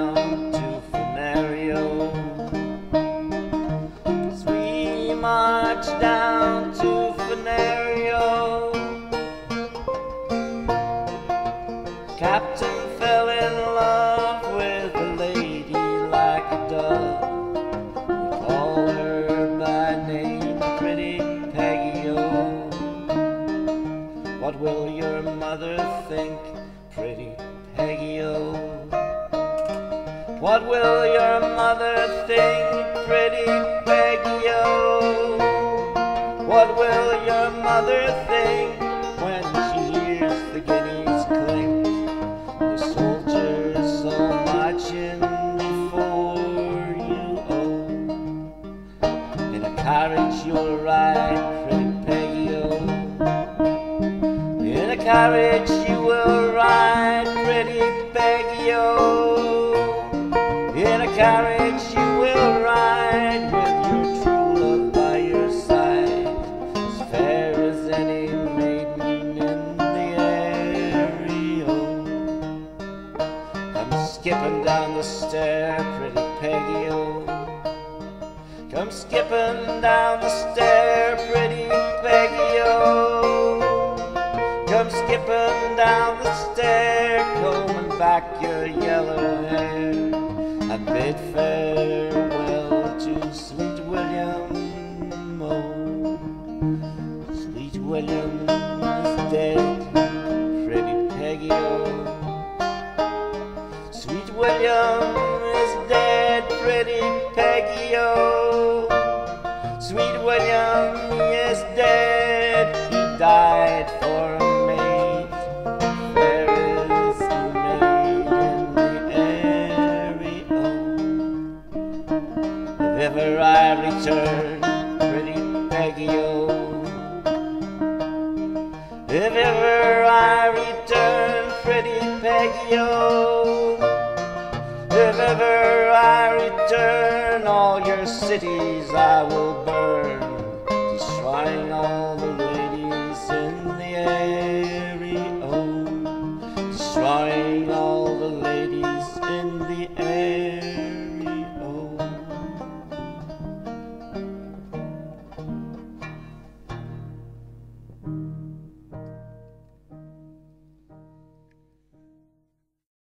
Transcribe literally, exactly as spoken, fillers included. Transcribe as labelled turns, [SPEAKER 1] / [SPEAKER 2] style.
[SPEAKER 1] down to Fenario, as we march down to Fenario, Captain fell in love with a lady like a dove. We call her by name Pretty Peggy-O. What will your mother think, Pretty Peggy-O? What will your mother think, Pretty Peggy-O? What will your mother think when she hears the guineas clink, the soldiers all marching before you? Oh, in a carriage you'll ride, Pretty Peggy-O. In a carriage you will ride, Pretty Peggy-O. In a carriage you will ride, with your true love by your side, as fair as any maiden in the area. Come skipping down the stair, Pretty Peggy-O. Come skipping down the stair, Pretty Peggy-O. Come skipping down the stair, combing back your yellow hair. I bid farewell to sweet William, oh, sweet William is dead, Pretty Peggy-O. Sweet William is dead, Pretty Peggy-O. Sweet William is dead, he died for a maid, fairest maid in the area. If ever I return, Pretty Peggy-O, if ever I return, Pretty Peggy-O, if ever I return, all your cities I will burn, destroying all the ladies in the area. Oh, destroying all the ladies in the area.